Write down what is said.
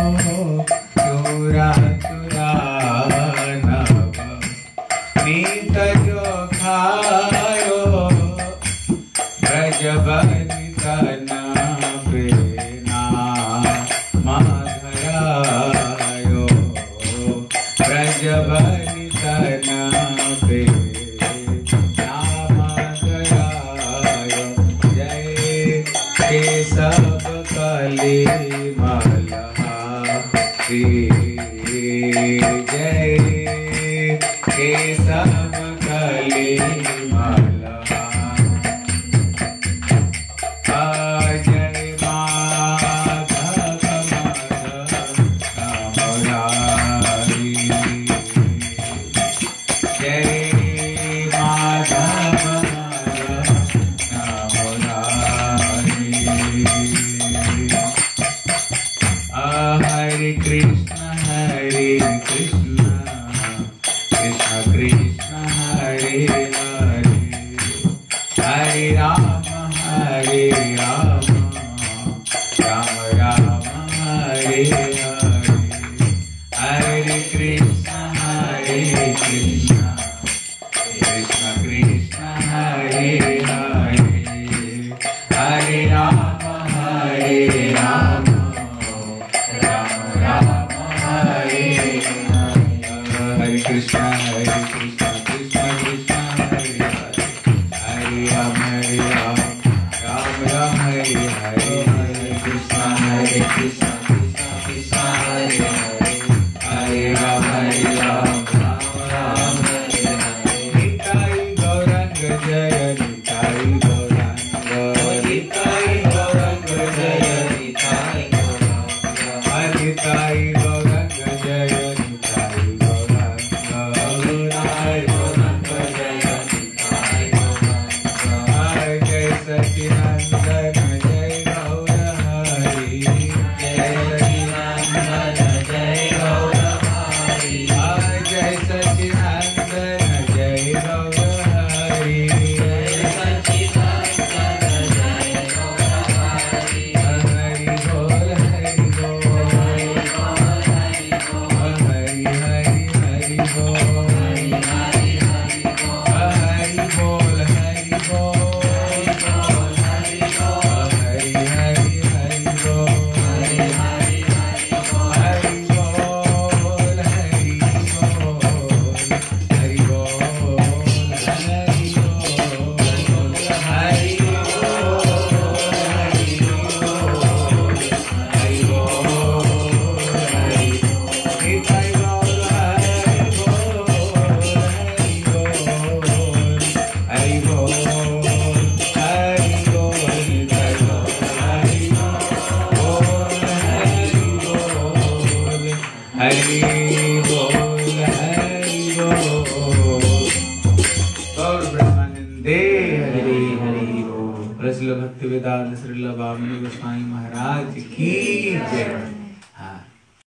चूरा चूरा नव नीत जो खायो ब्रज बनितन प्रेरणा माधरायो ब्रज बनितन प्रेरणा माधरायो जय केशव कली मलहारी जय केशव कली Hare Krishna Krishna Krishna Hare Hare Hare Rama Rama Rama Hare Hare Hare Krishna Krishna Krishna Hare Hare Hare Rama Rama Hare Krishna Krishna Krishna Hare Hare Hare Rama Rama Rama Hare Hare Hare Krishna Krishna Krishna Hare Hare Hare Rama Rama Rama Hare Hare Nitai Gauranga Jaya Nitai Gauranga Nitai Gauranga Jaya Nitai Gauranga Nitai Gauranga Jaya भक्ति वेदांत श्रील वामन गोस्वामी महाराज की जय।